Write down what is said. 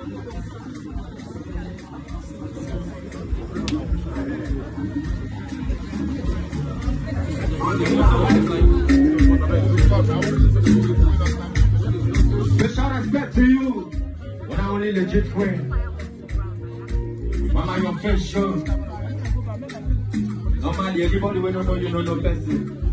Special respect to you when I only legit friend. Mama, your face show. Normally, everybody will not know you know no person.